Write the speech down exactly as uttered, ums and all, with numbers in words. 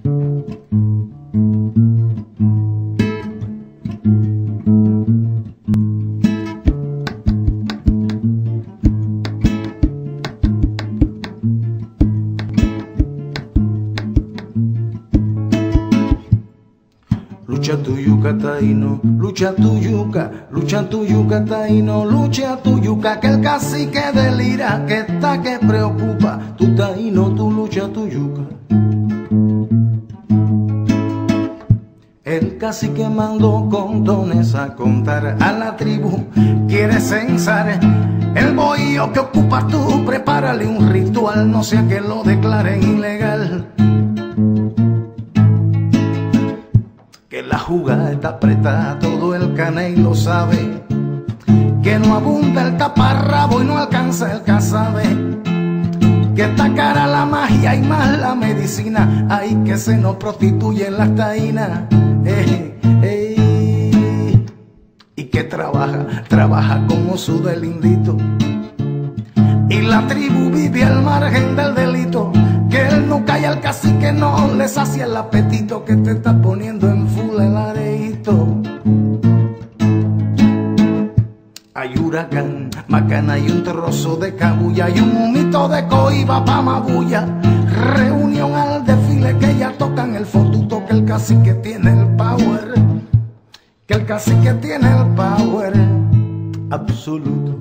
Lucha tu yuca, taíno, lucha tu yuca, lucha tu yuca, taíno, lucha tu yuca, que el cacique delira, que está que preocupa, tu taíno, tu lucha tu yuca. El cacique mandó condones a contar a la tribu, quiere censar el bohío que ocupas tú, prepárale un ritual, no sea que lo declaren ilegal. Que la jugada está apretada, todo el caney lo sabe, que no abunda el taparrabo y no alcanza el cazabe, que está cara la magia y más la medicina, ay que se nos prostituyen las taínas, eh, eh, y que trabaja, trabaja como su delindito, y la tribu vive al margen del delito, que él no calla al cacique, no le sacia el apetito, que te está poniendo en full el areíto. Hay huracán, macana y un trozo de cabulla, y un humito de coiba pa' mabulla, reunión al desfile que ya tocan el fotuto, que el cacique tiene el power, que el cacique tiene el power absoluto.